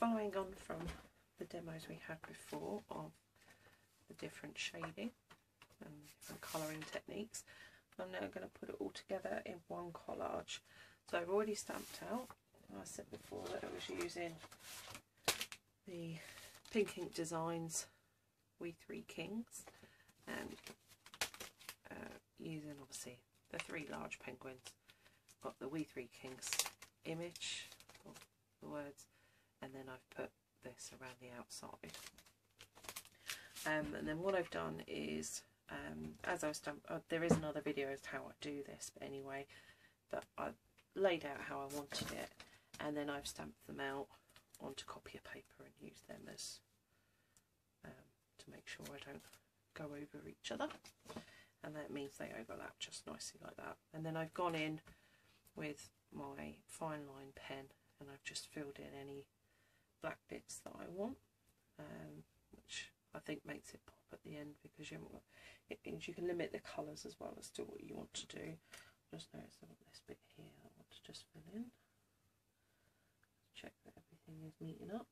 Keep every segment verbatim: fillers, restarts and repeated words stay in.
following on from the demos we had before of the different shading and different colouring techniques, I'm now going to put it all together in one collage. So I've already stamped out. I said before that I was using the Pink Ink Designs We Three Kings, and uh, using obviously the three large penguins. Got the We Three Kings image, or the words, and then I've put this around the outside. Um, and then what I've done is, um, as I was done, uh, there is another video as to how I do this, but anyway, but I laid out how I wanted it, and then I've stamped them out onto copier paper and used them as um, to make sure I don't go over each other, and that means they overlap just nicely like that. And then I've gone in with my fine line pen and I've just filled in any black bits that I want, um, which I think makes it pop at the end, because you, it means you can limit the colours as well as to what you want to do. Just notice I've got this bit here I want to just fill in. Check that everything is meeting up.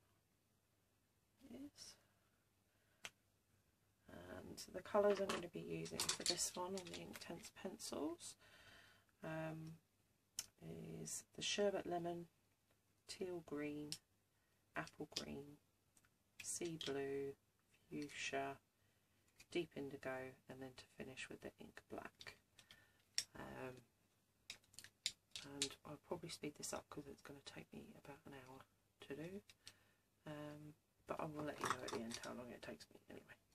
It is. And the colours I'm going to be using for this one on the Inktense pencils um, is the Sherbet Lemon, Teal Green, Apple Green, Sea Blue, Fuchsia, Deep Indigo, and then to finish with the Ink Black. Um, and I'll probably speed this up because it's going to take me about an hour to do, um, but I will let you know at the end how long it takes me anyway.